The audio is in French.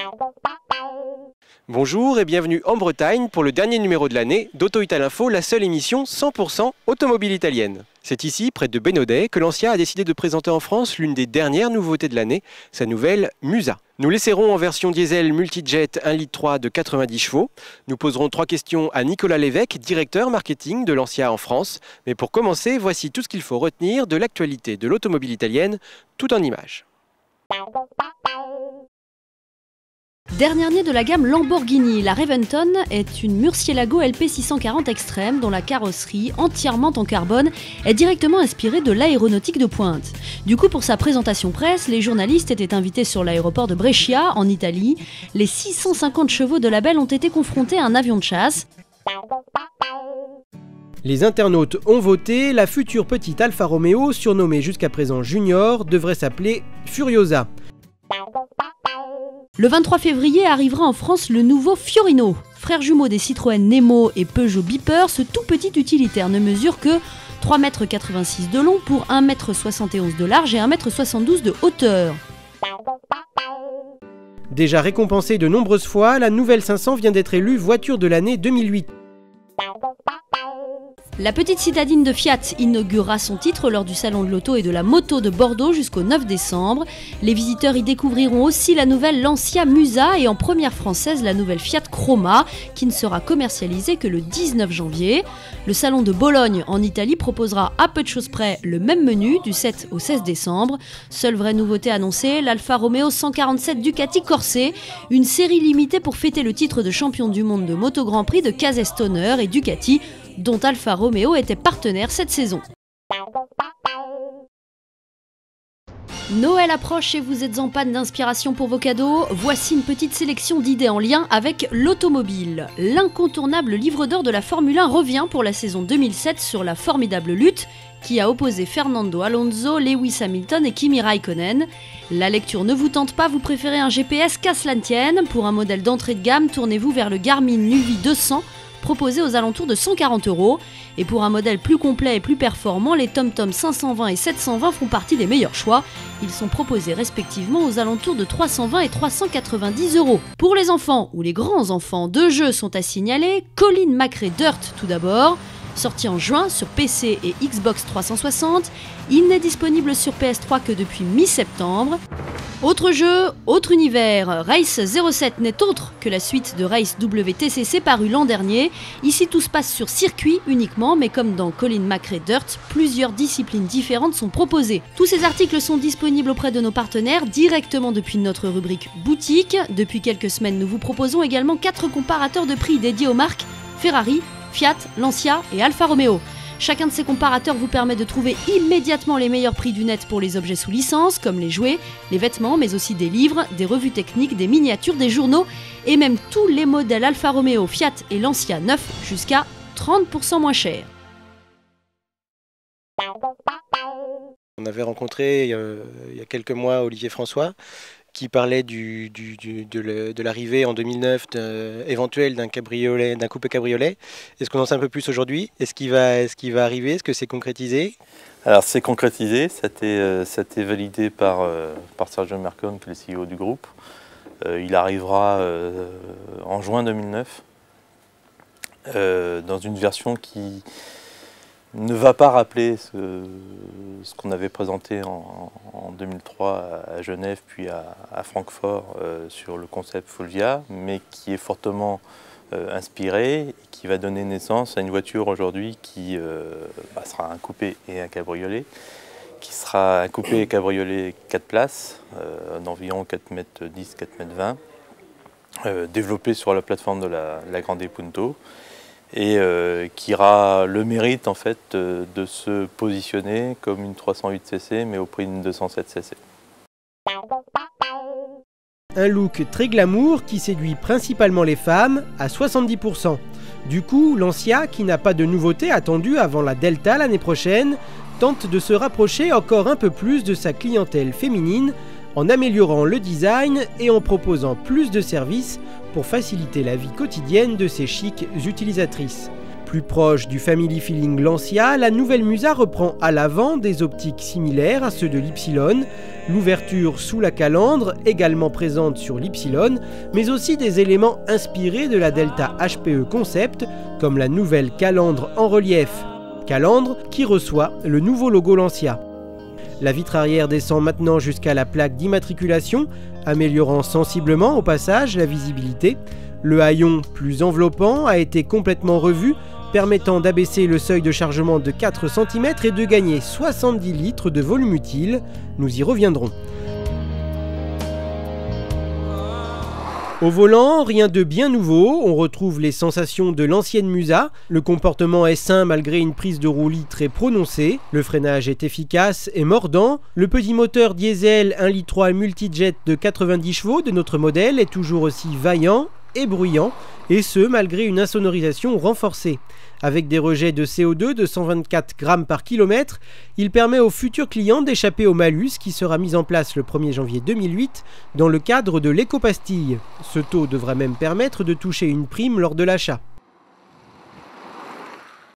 Bonjour et bienvenue en Bretagne pour le dernier numéro de l'année d'Auto-Italinfo, la seule émission 100% automobile italienne. C'est ici, près de Bénodet, que Lancia a décidé de présenter en France l'une des dernières nouveautés de l'année, sa nouvelle Musa. Nous laisserons en version diesel multijet 1,3 litre de 90 chevaux. Nous poserons 3 questions à Nicolas Lévesque, directeur marketing de Lancia en France. Mais pour commencer, voici tout ce qu'il faut retenir de l'actualité de l'automobile italienne, tout en images. Dernier né de la gamme Lamborghini, la Reventon est une Murcielago LP640 Extreme dont la carrosserie, entièrement en carbone, est directement inspirée de l'aéronautique de pointe. Du coup, pour sa présentation presse, les journalistes étaient invités sur l'aéroport de Brescia, en Italie. Les 650 chevaux de la belle ont été confrontés à un avion de chasse. Les internautes ont voté, la future petite Alfa Romeo, surnommée jusqu'à présent Junior, devrait s'appeler Furiosa. Le 23 février arrivera en France le nouveau Fiorino. Frère jumeau des Citroën Nemo et Peugeot Beeper, ce tout petit utilitaire ne mesure que 3,86 m de long pour 1,71 m de large et 1,72 m de hauteur. Déjà récompensée de nombreuses fois, la nouvelle 500 vient d'être élue voiture de l'année 2008. La petite citadine de Fiat inaugurera son titre lors du salon de l'auto et de la moto de Bordeaux jusqu'au 9 décembre. Les visiteurs y découvriront aussi la nouvelle Lancia Musa et en première française la nouvelle Fiat Croma qui ne sera commercialisée que le 19 janvier. Le salon de Bologne en Italie proposera à peu de choses près le même menu du 7 au 16 décembre. Seule vraie nouveauté annoncée, l'Alfa Romeo 147 Ducati Corse, une série limitée pour fêter le titre de champion du monde de Moto Grand Prix de Casestoner et Ducati, dont Alfa Romeo était partenaire cette saison. Noël approche et vous êtes en panne d'inspiration pour vos cadeaux. Voici une petite sélection d'idées en lien avec l'automobile. L'incontournable livre d'or de la Formule 1 revient pour la saison 2007 sur la formidable lutte qui a opposé Fernando Alonso, Lewis Hamilton et Kimi Raikkonen. La lecture ne vous tente pas, vous préférez un GPS qu'à cela ne tienne. Pour un modèle d'entrée de gamme, tournez-vous vers le Garmin Nuvi 200, proposé aux alentours de 140 €. Et pour un modèle plus complet et plus performant, les TomTom 520 et 720 font partie des meilleurs choix. Ils sont proposés respectivement aux alentours de 320 et 390 €. Pour les enfants ou les grands enfants, 2 jeux sont à signaler. Colin McRae Dirt tout d'abord. Sorti en juin sur PC et Xbox 360, il n'est disponible sur PS3 que depuis mi-septembre. Autre jeu, autre univers, Race 07 n'est autre que la suite de Race WTCC paru l'an dernier. Ici tout se passe sur circuit uniquement, mais comme dans Colin McRae Dirt, plusieurs disciplines différentes sont proposées. Tous ces articles sont disponibles auprès de nos partenaires directement depuis notre rubrique boutique. Depuis quelques semaines, nous vous proposons également 4 comparateurs de prix dédiés aux marques Ferrari, Fiat, Lancia et Alfa Romeo. Chacun de ces comparateurs vous permet de trouver immédiatement les meilleurs prix du net pour les objets sous licence, comme les jouets, les vêtements, mais aussi des livres, des revues techniques, des miniatures, des journaux, et même tous les modèles Alfa Romeo, Fiat et Lancia neufs, jusqu'à 30% moins cher. On avait rencontré il y a quelques mois Olivier François, qui parlait de l'arrivée en 2009 éventuelle d'un cabriolet, d'un coupé cabriolet. Est-ce qu'on en sait un peu plus aujourd'hui? Est-ce qu'il va arriver? Est-ce que c'est concrétisé? Alors c'est concrétisé, ça a été validé par Sergio Mercon, qui est le CEO du groupe. Il arrivera en juin 2009 dans une version qui ne va pas rappeler ce qu'on avait présenté en 2003 à Genève puis à Francfort sur le concept Fulvia, mais qui est fortement inspiré et qui va donner naissance à une voiture aujourd'hui qui sera un coupé et un cabriolet, qui sera un coupé et cabriolet 4 places d'environ 4,10 m, 4,20 m, développé sur la plateforme de la Grande Punto, et qui aura le mérite en fait de se positionner comme une 308 cc mais au prix d'une 207 cc. Un look très glamour qui séduit principalement les femmes à 70%. Du coup, Lancia, qui n'a pas de nouveauté attendue avant la Delta l'année prochaine, tente de se rapprocher encore un peu plus de sa clientèle féminine en améliorant le design et en proposant plus de services pour faciliter la vie quotidienne de ses chics utilisatrices. Plus proche du family feeling Lancia, la nouvelle Musa reprend à l'avant des optiques similaires à ceux de l'Ypsilon, l'ouverture sous la calandre également présente sur l'Ypsilon, mais aussi des éléments inspirés de la Delta HPE Concept, comme la nouvelle calandre en relief. Calandre qui reçoit le nouveau logo Lancia. La vitre arrière descend maintenant jusqu'à la plaque d'immatriculation, améliorant sensiblement au passage la visibilité. Le haillon plus enveloppant a été complètement revu, permettant d'abaisser le seuil de chargement de 4 cm et de gagner 70 litres de volume utile. Nous y reviendrons. Au volant, rien de bien nouveau, on retrouve les sensations de l'ancienne Musa. Le comportement est sain malgré une prise de roulis très prononcée. Le freinage est efficace et mordant. Le petit moteur diesel 1,3 litre multijet de 90 chevaux de notre modèle est toujours aussi vaillant et bruyant, et ce malgré une insonorisation renforcée. Avec des rejets de CO2 de 124 grammes par kilomètre, il permet aux futurs clients d'échapper au malus qui sera mis en place le 1er janvier 2008 dans le cadre de l'éco-pastille. Ce taux devra même permettre de toucher une prime lors de l'achat.